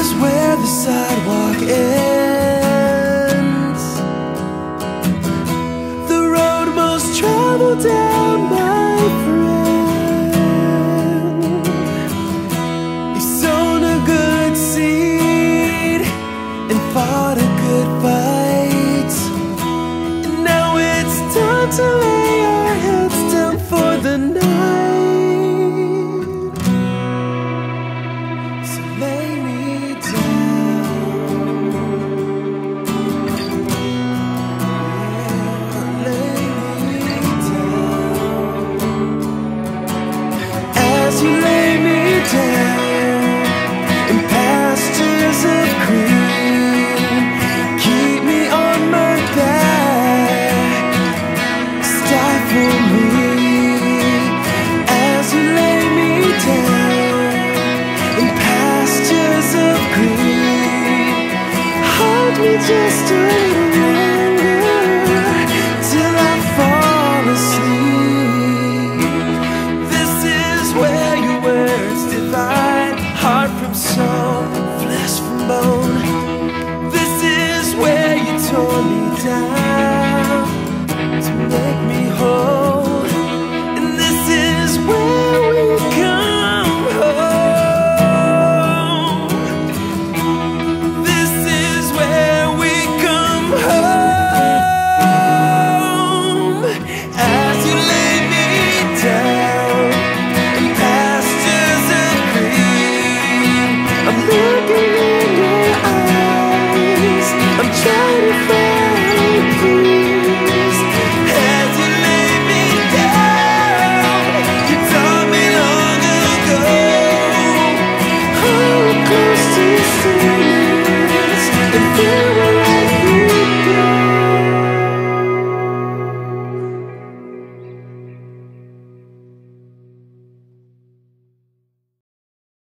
is where the sidewalk ends, the road most traveled down, my friend. You've sown a good seed and fought a good fight, and now it's time to lay our heads down for the night. So lay me down, lay me down. As you lay me down in pastures of green, keep me on my back, stifle me. As you lay me down in pastures of green, hold me just a little longer till I fall asleep. This is where your words divide heart from soul.